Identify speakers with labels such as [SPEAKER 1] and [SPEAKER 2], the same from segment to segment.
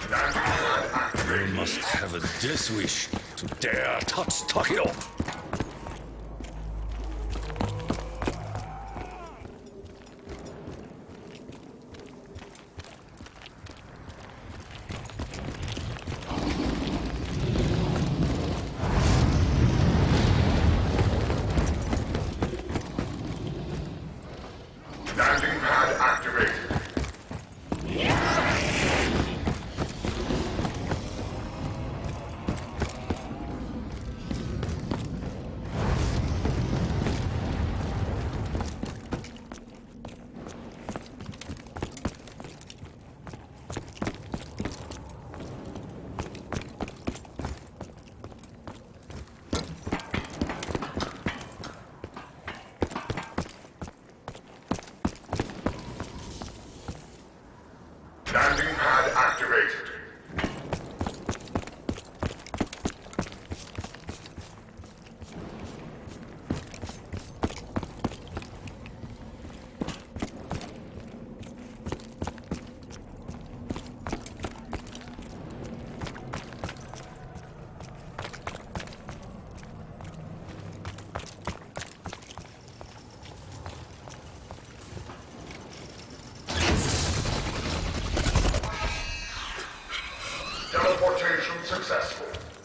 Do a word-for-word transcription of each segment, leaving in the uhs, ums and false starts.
[SPEAKER 1] You must have a death wish to dare touch Tokyo.
[SPEAKER 2] Landing pad activated. Landing pad activated. Teleportation successful.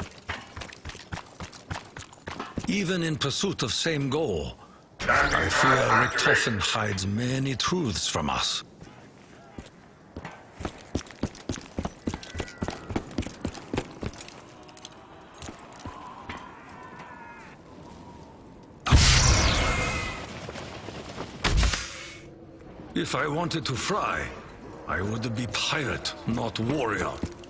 [SPEAKER 1] Even in pursuit of same goal,
[SPEAKER 2] Landing
[SPEAKER 1] I fear
[SPEAKER 2] pad
[SPEAKER 1] Richtofen
[SPEAKER 2] activated.
[SPEAKER 1] hides many truths from us. If I wanted to fly, I would be pirate, not warrior.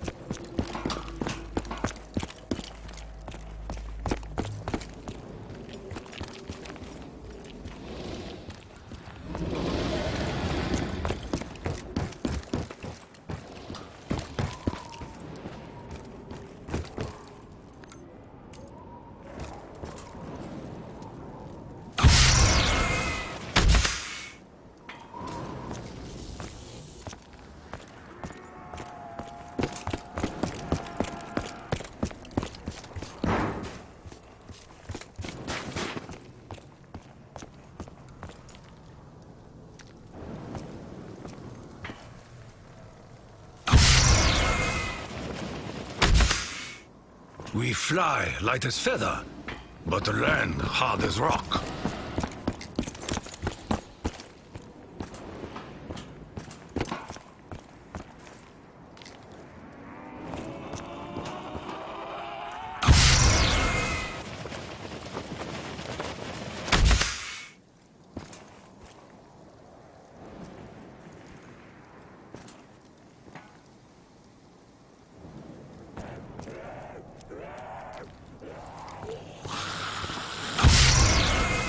[SPEAKER 1] We fly light as feather, but land hard as rock.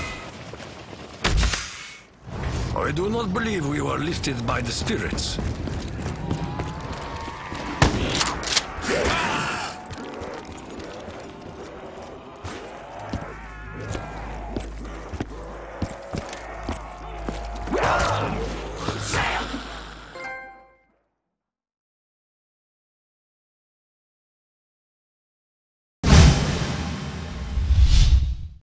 [SPEAKER 1] I do not believe we were lifted by the spirits.